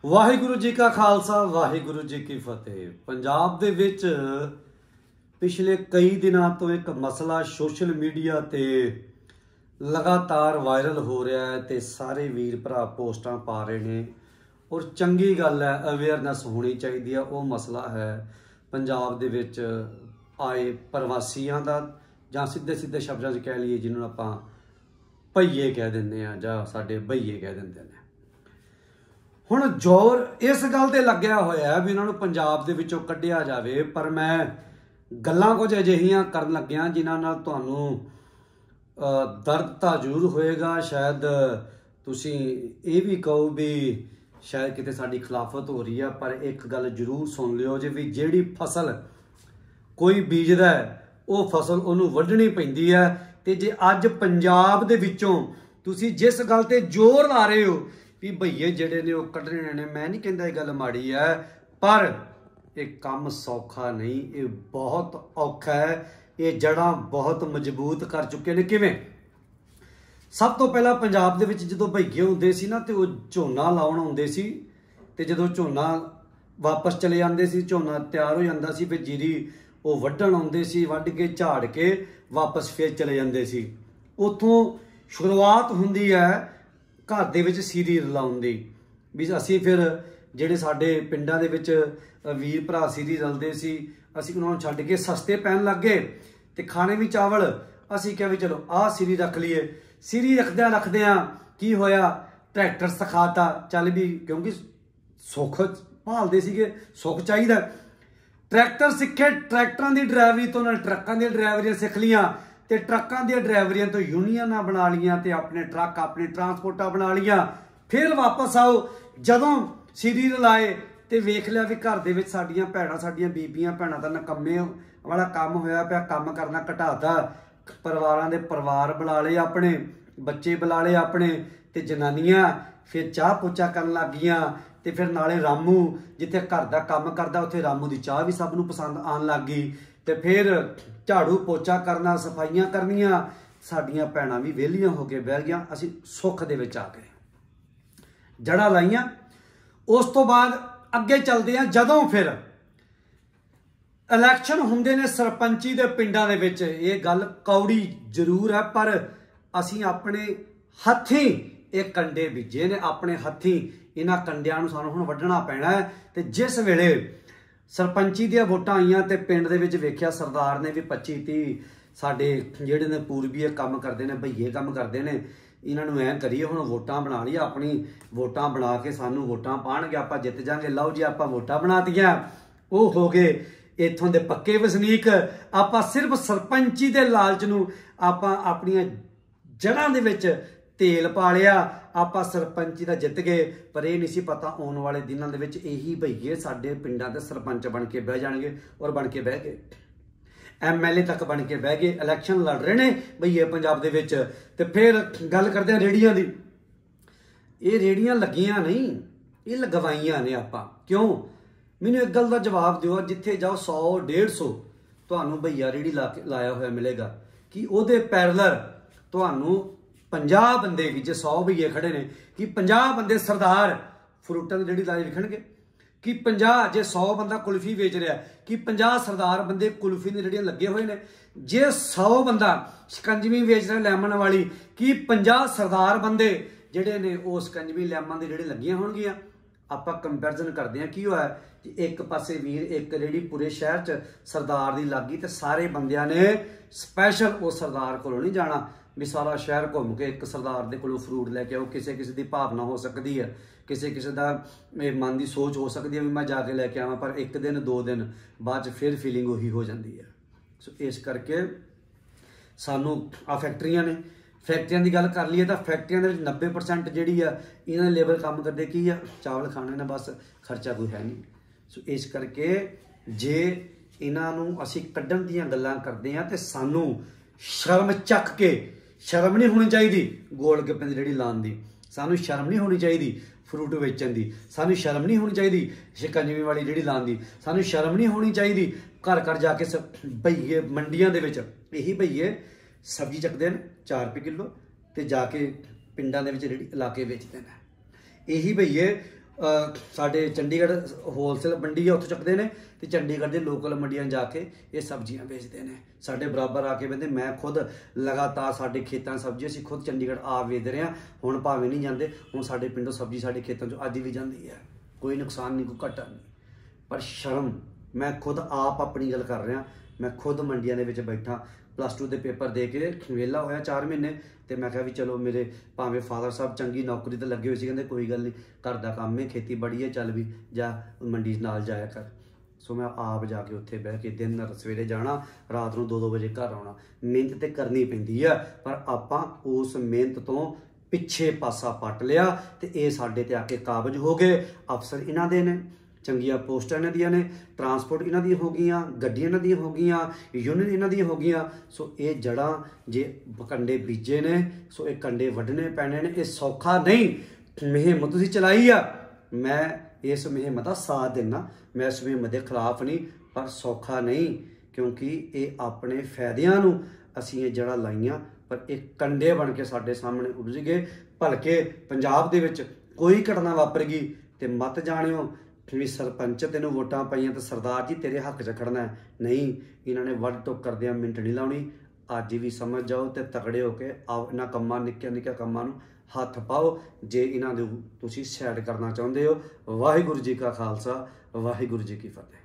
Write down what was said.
ਵਾਹਿਗੁਰੂ ਜੀ ਕਾ ਖਾਲਸਾ ਵਾਹਿਗੁਰੂ ਜੀ ਕੀ ਫਤਿਹ। ਪੰਜਾਬ ਦੇ ਵਿੱਚ ਪਿਛਲੇ ਕਈ ਦਿਨਾਂ ਤੋਂ ਇੱਕ ਮਸਲਾ ਸੋਸ਼ਲ ਮੀਡੀਆ ਤੇ ਲਗਾਤਾਰ ਵਾਇਰਲ ਹੋ ਰਿਹਾ ਹੈ ਤੇ ਸਾਰੇ ਵੀਰ ਭਰਾ ਪੋਸਟਾਂ ਪਾ ਰਹੇ ਨੇ ਔਰ ਚੰਗੀ ਗੱਲ ਹੈ, ਅਵੇਅਰਨੈਸ ਹੋਣੀ ਚਾਹੀਦੀ ਹੈ। ਉਹ ਮਸਲਾ ਹੈ ਪੰਜਾਬ ਦੇ ਵਿੱਚ ਆਏ ਪ੍ਰਵਾਸੀਆਂ ਦਾ, ਜਾਂ ਸਿੱਧੇ ਸਿੱਧੇ ਸ਼ਬਦਾਂ 'ਚ ਕਹਿ ਲਈਏ ਜਿਹਨੂੰ ਆਪਾਂ ਭਈਏ ਕਹਿ ਦਿੰਦੇ ਆ ਜਾਂ ਸਾਡੇ ਭਈਏ ਕਹਿ ਦਿੰਦੇ ਨੇ। ਹੁਣ ਜ਼ੋਰ ਇਸ ਗੱਲ ਤੇ ਲੱਗਿਆ ਹੋਇਆ ਵੀ ਇਹਨਾਂ ਨੂੰ ਪੰਜਾਬ ਦੇ ਵਿੱਚੋਂ ਕੱਢਿਆ ਜਾਵੇ, ਪਰ ਮੈਂ ਗੱਲਾਂ ਕੁਝ ਅਜਿਹੀਆਂ ਕਰਨ ਲੱਗਿਆ ਜਿਨ੍ਹਾਂ ਨਾਲ ਤੁਹਾਨੂੰ ਦਰਦ ਤਾਂ ਜ਼ਰੂਰ ਹੋਏਗਾ। ਸ਼ਾਇਦ ਤੁਸੀਂ ਇਹ ਵੀ ਕਹੋ ਵੀ ਸ਼ਾਇਦ ਕਿਤੇ ਸਾਡੀ ਖਿਲਾਫਤ ਹੋ ਰਹੀ ਆ, ਪਰ ਇੱਕ ਗੱਲ ਜ਼ਰੂਰ ਸੁਣ ਲਿਓ ਜੇ ਵੀ ਜਿਹੜੀ ਫਸਲ ਕੋਈ ਬੀਜਦਾ ਉਹ ਫਸਲ ਉਹਨੂੰ ਵੱਢਣੀ ਪੈਂਦੀ ਹੈ। ਤੇ ਜੇ ਅੱਜ ਪੰਜਾਬ ਦੇ ਵਿੱਚੋਂ ਤੁਸੀਂ ਜਿਸ ਗੱਲ ਤੇ ਜ਼ੋਰ ਲਾ ਰਹੇ ਹੋ ਵੀ ਭਈਏ ਜਿਹੜੇ ਨੇ ਉਹ ਕੱਢਣੇ ਨੇ, ਮੈਂ ਨਹੀਂ ਕਹਿੰਦਾ ਇਹ ਗੱਲ ਮਾੜੀ ਹੈ, ਪਰ ਇਹ ਕੰਮ ਸੌਖਾ ਨਹੀਂ, ਇਹ ਬਹੁਤ ਔਖਾ ਹੈ। ਇਹ ਜੜ੍ਹਾਂ ਬਹੁਤ ਮਜ਼ਬੂਤ ਕਰ ਚੁੱਕੇ ਨੇ। ਕਿਵੇਂ? ਸਭ ਤੋਂ ਪਹਿਲਾਂ ਪੰਜਾਬ ਦੇ ਵਿੱਚ ਜਦੋਂ ਭਈਏ ਹੁੰਦੇ ਸੀ ਨਾ ਤੇ ਉਹ ਝੋਨਾ ਲਾਉਣ ਆਉਂਦੇ ਸੀ, ਤੇ ਜਦੋਂ ਝੋਨਾ ਵਾਪਸ ਚਲੇ ਜਾਂਦੇ ਸੀ, ਝੋਨਾ ਤਿਆਰ ਹੋ ਜਾਂਦਾ ਸੀ, ਫਿਰ ਜੀਰੀ ਉਹ ਵੱਢਣ ਆਉਂਦੇ ਸੀ, ਵੱਢ ਕੇ ਝਾੜ ਕੇ ਵਾਪਸ ਫਿਰ ਚਲੇ ਜਾਂਦੇ ਸੀ। ਉੱਥੋਂ ਸ਼ੁਰੂਆਤ ਹੁੰਦੀ ਹੈ ਘਰ ਦੇ ਵਿੱਚ ਸੀਰੀ ਰਲਾਉਣ ਦੀ, ਵੀ ਅਸੀਂ ਫਿਰ ਜਿਹੜੇ ਸਾਡੇ ਪਿੰਡਾਂ ਦੇ ਵਿੱਚ ਵੀਰ ਭਰਾ ਸੀਰੀ ਰਲਦੇ ਸੀ, ਅਸੀਂ ਉਹਨਾਂ ਨੂੰ ਛੱਡ ਕੇ ਸਸਤੇ ਪੈਣ ਲੱਗ ਗਏ ਤੇ ਖਾਣੇ ਵੀ ਚਾਵਲ। ਅਸੀਂ ਕਿਹਾ ਵੀ ਚਲੋ ਆਹ ਸੀਰੀ ਰੱਖ ਲਈਏ। ਸੀਰੀ ਰੱਖਦਿਆਂ ਕੀ ਹੋਇਆ, ਟਰੈਕਟਰ ਸਿਖਾਤਾ ਚੱਲ ਵੀ, ਕਿਉਂਕਿ ਸੁੱਖ ਭਾਲਦੇ ਸੀਗੇ, ਸੁੱਖ ਚਾਹੀਦਾ। ਟਰੈਕਟਰ ਸਿੱਖੇ, ਟਰੈਕਟਰਾਂ ਦੀ ਡਰਾਈਵਰੀ ਤੋਂ ਉਹਨਾਂ ਟਰੱਕਾਂ ਦੀਆਂ ਡਰਾਈਵਰੀਆਂ ਸਿੱਖ ਲੀਆਂ ਤੇ ਟਰੱਕਾਂ ਦੀਆਂ ਡਰਾਈਵਰੀਆਂ ਤੋਂ ਯੂਨੀਅਨਾਂ ਬਣਾ ਲੀਆਂ ਤੇ ਆਪਣੇ ਟਰੱਕ ਆਪਣੀ ਟਰਾਂਸਪੋਰਟਾਂ ਬਣਾ ਲੀਆਂ। ਫਿਰ ਵਾਪਸ ਆਓ, ਜਦੋਂ ਸੀਰੀ ਰਲਾਏ ਤੇ ਵੇਖ ਲਿਆ ਵੀ ਘਰ ਦੇ ਵਿੱਚ ਸਾਡੀਆਂ ਭੈਣਾਂ, ਸਾਡੀਆਂ ਬੀਬੀਆਂ ਭੈਣਾਂ ਦਾ ਨਕੰਮੇ ਵਾਲਾ ਕੰਮ ਹੋਇਆ ਪਿਆ, ਕੰਮ ਕਰਨਾ ਘਟਾਤਾ। ਪਰਿਵਾਰਾਂ ਦੇ ਪਰਿਵਾਰ ਬੁਲਾ ਲਏ ਆਪਣੇ, ਬੱਚੇ ਬੁਲਾ ਲਏ ਆਪਣੇ, ਤੇ ਜਨਾਨੀਆਂ ਫਿਰ ਚਾਹ ਪੋਚਾ ਕਰਨ ਲੱਗ ਗਈਆਂ। ਤੇ ਫਿਰ ਨਾਲੇ ਰਾਮੂ ਜਿੱਥੇ ਘਰ ਦਾ ਕੰਮ ਕਰਦਾ ਉੱਥੇ ਰਾਮੂ ਦੀ ਚਾਹ ਵੀ ਸਭ ਨੂੰ ਪਸੰਦ ਆਉਣ ਲੱਗ ਗਈ। ਤੇ ਫਿਰ ਝਾੜੂ ਪੋਚਾ ਕਰਨਾ, ਸਫਾਈਆਂ ਕਰਨੀਆਂ। ਸਾਡੀਆਂ ਭੈਣਾਂ ਵੀ ਵਿਹਲੀਆਂ ਹੋ ਕੇ ਬਹਿ ਗਈਆਂ, ਅਸੀਂ ਸੁੱਖ ਦੇ ਵਿੱਚ ਆ ਗਏ, ਜੜ੍ਹਾਂ ਲਾਈਆਂ। ਉਸ ਤੋਂ ਬਾਅਦ ਅੱਗੇ ਚੱਲਦੇ ਆ, ਜਦੋਂ ਫਿਰ ਇਲੈਕਸ਼ਨ ਹੁੰਦੇ ਨੇ ਸਰਪੰਚੀ ਦੇ ਪਿੰਡਾਂ ਦੇ ਵਿੱਚ, ਇਹ ਗੱਲ ਕੌੜੀ ਜ਼ਰੂਰ ਹੈ, ਪਰ ਅਸੀਂ ਆਪਣੇ ਹੱਥੀਂ ਇਹ ਕੰਡੇ ਬੀਜੇ ਨੇ, ਆਪਣੇ ਹੱਥੀਂ ਇਹਨਾਂ ਕੰਡਿਆਂ ਨੂੰ ਸਾਨੂੰ ਹੁਣ ਵੱਢਣਾ ਪੈਣਾ ਹੈ। ਤੇ ਜਿਸ ਵੇਲੇ ਸਰਪੰਚੀ ਦੀਆਂ ਵੋਟਾਂ ਆਈਆਂ ਤੇ ਪਿੰਡ ਦੇ ਵਿੱਚ ਵੇਖਿਆ ਸਰਦਾਰ ਨੇ ਵੀ 25-30 ਸਾਡੇ ਜਿਹੜੇ ਨੇ ਪੂਰਬੀਏ ਕੰਮ ਕਰਦੇ ਨੇ, ਭਈਏ ਕੰਮ ਕਰਦੇ ਨੇ, ਇਹਨਾਂ ਨੂੰ ਐਂ ਕਰੀਏ ਹੁਣ ਵੋਟਾਂ ਬਣਾ ਲਈਏ, ਆਪਣੀ ਵੋਟਾਂ ਬਣਾ ਕੇ ਸਾਨੂੰ ਵੋਟਾਂ ਪਾਉਣਗੇ, ਆਪਾਂ ਜਿੱਤ ਜਾਾਂਗੇ। ਲਓ ਜੀ, ਆਪਾਂ ਵੋਟਾਂ ਬਣਾਤੀਆਂ, ਉਹ ਹੋ ਗਏ ਇੱਥੋਂ ਦੇ ਪੱਕੇ ਵਸਨੀਕ। ਆਪਾਂ ਸਿਰਫ ਸਰਪੰਚੀ ਦੇ ਲਾਲਚ ਨੂੰ ਆਪਾਂ ਆਪਣੀਆਂ ਜੜ੍ਹਾਂ ਦੇ ਵਿੱਚ ਤੇਲ ਪਾ ਲਿਆ, ਆਪਾਂ ਸਰਪੰਚੀ ਦਾ ਜਿੱਤ ਗਏ। ਪਰ ਇਹ ਨਹੀਂ ਸੀ ਪਤਾ ਆਉਣ ਵਾਲੇ ਦਿਨਾਂ ਦੇ ਵਿੱਚ ਇਹੀ ਭਈਏ ਸਾਡੇ ਪਿੰਡਾਂ ਦੇ ਸਰਪੰਚ ਬਣ ਕੇ ਬਹਿ ਜਾਣਗੇ, ਔਰ ਬਣ ਕੇ ਬਹਿ ਗਏ, MLA ਤੱਕ ਬਣ ਕੇ ਬਹਿ ਗਏ। ਇਲੈਕਸ਼ਨ ਲੜ ਰਹੇ ਨੇ ਭਈਏ ਪੰਜਾਬ ਦੇ ਵਿੱਚ। ਤੇ ਫਿਰ ਗੱਲ ਕਰਦੇ ਆ ਰੇੜੀਆਂ ਦੀ। ਇਹ ਰੇੜੀਆਂ ਲੱਗੀਆਂ ਨਹੀਂ, ਇਹ ਲਗਵਾਈਆਂ ਨੇ ਆਪਾਂ। ਕਿਉਂ? ਮੈਨੂੰ ਇੱਕ ਗੱਲ ਦਾ ਜਵਾਬ ਦਿਓ, ਜਿੱਥੇ ਜਾਓ 100-150 ਤੁਹਾਨੂੰ ਭਈਆ ਰੇੜੀ ਲਾਇਆ ਹੋਇਆ ਮਿਲੇਗਾ, ਕਿ ਉਹਦੇ ਪੈਰਲਰ ਤੁਹਾਨੂੰ 50 ਬੰਦੇ ਵੀ, ਜੇ 100 ਭਈਏ ਖੜੇ ਨੇ, ਕਿ 50 ਬੰਦੇ ਸਰਦਾਰ ਫਰੂਟਾਂ ਦੀ ਰੇੜੀ ਲਾਏ ਵਿਖਣਗੇ, ਕਿ 50 ਜੇ 100 ਬੰਦਾ ਕੁਲਫੀ ਵੇਚ ਰਿਹਾ, ਕਿ 50 ਸਰਦਾਰ ਬੰਦੇ ਕੁਲਫੀ ਦੀਆਂ ਰੇੜੀਆਂ ਲੱਗੇ ਹੋਏ ਨੇ। ਜੇ 100 ਬੰਦਾ ਸ਼ਿਕੰਜਵੀ ਵੇਚ ਰਿਹਾ ਲੈਮਨ ਵਾਲੀ, ਕਿ 50 ਸਰਦਾਰ ਬੰਦੇ ਜਿਹੜੇ ਨੇ ਉਹ ਸ਼ਿਕੰਜਵੀ ਲੈਮਨ ਦੀ ਰੇੜੀ ਲੱਗੀਆਂ ਹੋਣਗੀਆਂ। ਆਪਾਂ ਕੰਪੈਰੀਜ਼ਨ ਕਰਦੇ ਹਾਂ, ਕੀ ਹੋਇਆ ਕਿ ਇੱਕ ਪਾਸੇ ਵੀਰ ਇੱਕ ਰੇੜੀ ਪੂਰੇ ਸ਼ਹਿਰ 'ਚ ਸਰਦਾਰ ਦੀ ਲੱਗੀ, ਤੇ ਸਾਰੇ ਬੰਦਿਆਂ ਨੇ ਸਪੈਸ਼ਲ ਉਹ ਸਰਦਾਰ ਕੋਲੋਂ ਨਹੀਂ ਜਾਣਾ ਵੀ ਸਾਰਾ ਸ਼ਹਿਰ ਘੁੰਮ ਕੇ ਇੱਕ ਸਰਦਾਰ ਦੇ ਕੋਲੋਂ ਫਰੂਟ ਲੈ ਕੇ ਆਓ। ਕਿਸੇ ਕਿਸੇ ਦੀ ਭਾਵਨਾ ਹੋ ਸਕਦੀ ਹੈ, ਕਿਸੇ ਕਿਸੇ ਦਾ ਮਨ ਦੀ ਸੋਚ ਹੋ ਸਕਦੀ ਹੈ ਵੀ ਮੈਂ ਜਾ ਕੇ ਲੈ ਕੇ ਆਵਾਂ, ਪਰ ਇੱਕ ਦਿਨ 2 ਦਿਨ ਬਾਅਦ 'ਚ ਫਿਰ ਫੀਲਿੰਗ ਉਹੀ ਹੋ ਜਾਂਦੀ ਹੈ। ਸੋ ਇਸ ਕਰਕੇ ਸਾਨੂੰ ਆ ਫੈਕਟਰੀਆਂ ਨੇ, ਫੈਕਟਰੀਆਂ ਦੀ ਗੱਲ ਕਰ ਲਈਏ ਤਾਂ ਫੈਕਟਰੀਆਂ ਦੇ ਵਿੱਚ 90% ਜਿਹੜੀ ਆ ਇਹਨਾਂ ਦੇ ਲੇਬਰ ਕੰਮ ਕਰਦੇ ਕੀ ਆ, ਚਾਵਲ ਖਾਣੇ ਨੇ, ਬਸ ਖਰਚਾ ਕੋਈ ਹੈ ਨਹੀਂ। ਸੋ ਇਸ ਕਰਕੇ ਜੇ ਇਹਨਾਂ ਨੂੰ ਅਸੀਂ ਕੱਢਣ ਦੀਆਂ ਗੱਲਾਂ ਕਰਦੇ ਹਾਂ ਤੇ ਸਾਨੂੰ ਸ਼ਰਮ ਚੱਕ ਕੇ, ਸ਼ਰਮ ਨਹੀਂ ਹੋਣੀ ਚਾਹੀਦੀ ਗੋਲ ਗੱਪੇ ਦੀ ਰੇੜੀ ਲਾਉਣ ਦੀ, ਸਾਨੂੰ ਸ਼ਰਮ ਨਹੀਂ ਹੋਣੀ ਚਾਹੀਦੀ ਫਰੂਟ ਵੇਚਣ ਦੀ, ਸਾਨੂੰ ਸ਼ਰਮ ਨਹੀਂ ਹੋਣੀ ਚਾਹੀਦੀ ਸ਼ਿਕੰਜਵੀ ਵਾਲੀ ਰੇੜੀ ਲਾਉਣ ਦੀ, ਸਾਨੂੰ ਸ਼ਰਮ ਨਹੀਂ ਹੋਣੀ ਚਾਹੀਦੀ ਘਰ ਘਰ ਜਾ ਕੇ ਭਈਏ ਮੰਡੀਆਂ ਦੇ ਵਿੱਚ ਇਹੀ ਭਈਏ ਸਬਜ਼ੀ ਚੱਕਦੇ ਨੇ 4 ਰੁਪਏ ਕਿਲੋ ਤੇ ਜਾ ਕੇ ਪਿੰਡਾਂ ਦੇ ਵਿੱਚ ਰੇੜੀ ਲਾ ਕੇ ਵੇਚਦੇ ਨੇ। ਇਹੀ ਭਈਏ ਸਾਡੇ ਚੰਡੀਗੜ੍ਹ ਹੋਲਸੇਲ ਮੰਡੀ ਹੈ, ਉੱਥੋਂ ਚੱਕਦੇ ਨੇ ਤੇ ਚੰਡੀਗੜ੍ਹ ਦੇ ਲੋਕਲ ਮੰਡੀਆਂ ਜਾ ਕੇ ਇਹ ਸਬਜ਼ੀਆਂ ਵੇਚਦੇ ਨੇ। ਸਾਡੇ ਬਰਾਬਰ ਆ ਕੇ ਬੰਦੇ, ਮੈਂ ਖੁਦ ਲਗਾਤਾਰ ਸਾਡੇ ਖੇਤਾਂ ਸਬਜ਼ੀ ਅਸੀਂ ਖੁਦ ਚੰਡੀਗੜ੍ਹ ਆ ਵੇਚਦੇ ਰਹੇ ਹਾਂ। ਹੁਣ ਭਾਵੇਂ ਨਹੀਂ ਜਾਂਦੇ, ਹੁਣ ਸਾਡੇ ਪਿੰਡੋਂ ਸਬਜ਼ੀ ਸਾਡੇ ਖੇਤਾਂ 'ਚੋਂ ਅੱਜ ਵੀ ਜਾਂਦੀ ਹੈ, ਕੋਈ ਨੁਕਸਾਨ ਨਹੀਂ, ਕੋਈ ਘਾਟਾ ਨਹੀਂ। ਪਰ ਸ਼ਰਮ, ਮੈਂ ਖੁਦ ਆਪ ਆਪਣੀ ਗੱਲ ਕਰ ਰਿਹਾ, ਮੈਂ ਖੁਦ ਮੰਡੀਆਂ ਦੇ ਵਿੱਚ ਬੈਠਾ, +2 ਦੇ ਪੇਪਰ ਦੇ ਕੇ ਵਿਹਲਾ ਹੋਇਆ 4 ਮਹੀਨੇ, ਤੇ ਮੈਂ ਕਿਹਾ ਵੀ ਚਲੋ ਮੇਰੇ ਭਾਵੇਂ ਫਾਦਰ ਸਾਹਿਬ ਚੰਗੀ ਨੌਕਰੀ ਤੇ ਲੱਗੇ ਹੋਏ ਸੀ, ਕਹਿੰਦੇ ਕੋਈ ਗੱਲ ਨਹੀਂ, ਘਰ ਦਾ ਕੰਮ ਹੈ, ਖੇਤੀਬਾੜੀ ਹੈ, ਚੱਲ ਵੀ ਜਾ ਮੰਡੀ ਨਾਲ ਜਾਇਆ ਕਰ। ਸੋ ਮੈਂ ਆਪ ਜਾ ਕੇ ਉੱਥੇ ਬਹਿ ਕੇ ਦਿਨ ਸਵੇਰੇ ਜਾਣਾ, ਰਾਤ ਨੂੰ 2-2 ਵਜੇ ਘਰ ਆਉਣਾ। ਮਿਹਨਤ ਤੇ ਕਰਨੀ ਪੈਂਦੀ ਆ, ਪਰ ਆਪਾਂ ਉਸ ਮਿਹਨਤ ਤੋਂ ਪਿੱਛੇ ਪਾਸਾ ਪੱਟ ਲਿਆ ਤੇ ਇਹ ਸਾਡੇ ਤੇ ਆ ਕੇ ਕਾਬਜ ਹੋ ਗਏ। ਅਫਸਰ ਇਹਨਾਂ ਦੇ ਨੇ, ਚੰਗੀਆਂ ਪੋਸਟਾਂ ਇਹਨਾਂ ਦੀਆਂ ਨੇ, ਟਰਾਂਸਪੋਰਟ ਇਹਨਾਂ ਦੀਆਂ ਹੋ ਗਈਆਂ, ਗੱਡੀਆਂ ਇਹਨਾਂ ਦੀਆਂ ਹੋ ਗਈਆਂ, ਯੂਨੀਅਨ ਇਹਨਾਂ ਦੀਆਂ ਹੋ ਗਈਆਂ। ਸੋ ਇਹ ਜੜ੍ਹਾਂ ਜੇ ਕੰਡੇ ਬੀਜੇ ਨੇ, ਸੋ ਇਹ ਕੰਡੇ ਵੱਢਣੇ ਪੈਣੇ ਨੇ। ਇਹ ਸੌਖਾ ਨਹੀਂ, ਮੁਹਿੰਮ ਤੁਸੀਂ ਚਲਾਈ ਆ, ਮੈਂ ਇਸ ਮੁਹਿੰਮ ਦਾ ਸਾਥ ਦੇਣਾ, ਮੈਂ ਇਸ ਮੁਹਿੰਮ ਦੇ ਖਿਲਾਫ ਨਹੀਂ, ਪਰ ਸੌਖਾ ਨਹੀਂ, ਕਿਉਂਕਿ ਇਹ ਆਪਣੇ ਫਾਇਦਿਆਂ ਨੂੰ ਅਸੀਂ ਇਹ ਜੜ੍ਹਾਂ ਲਾਈਆਂ, ਪਰ ਇਹ ਕੰਡੇ ਬਣ ਕੇ ਸਾਡੇ ਸਾਹਮਣੇ ਉਪਜ ਗਏ। ਭਲਕੇ ਪੰਜਾਬ ਦੇ ਵਿੱਚ ਕੋਈ ਘਟਨਾ ਵਾਪਰ ਗਈ ਤੇ ਮਤ ਜਾਣਿਓ ਵੀ ਸਰਪੰਚ ਤੈਨੂੰ ਵੋਟਾਂ ਪਾਈਆਂ ਤੇ ਸਰਦਾਰ ਜੀ ਤੇਰੇ ਹੱਕ 'ਚ ਖੜਨਾ ਹੈ। ਨਹੀਂ, ਇਹਨਾਂ ਨੇ ਵੱਢ ਟੁੱਕ ਕਰਦਿਆਂ ਮਿੰਟ ਨਹੀਂ ਲਾਉਣੀ। ਅੱਜ ਵੀ ਸਮਝ ਜਾਓ ਤੇ ਤਕੜੇ ਹੋ ਕੇ ਆਓ, ਇਹਨਾਂ ਕੰਮਾਂ ਨਿੱਕੇ ਕੰਮਾਂ ਨੂੰ ਹੱਥ ਪਾਓ ਜੇ ਇਹਨਾਂ ਦੇ ਤੁਸੀਂ ਸਾਈਡ ਕਰਨਾ ਚਾਹੁੰਦੇ ਹੋ। ਵਾਹਿਗੁਰੂ ਜੀ ਕਾ ਖਾਲਸਾ, ਵਾਹਿਗੁਰੂ ਜੀ ਕੀ ਫਤਿਹ।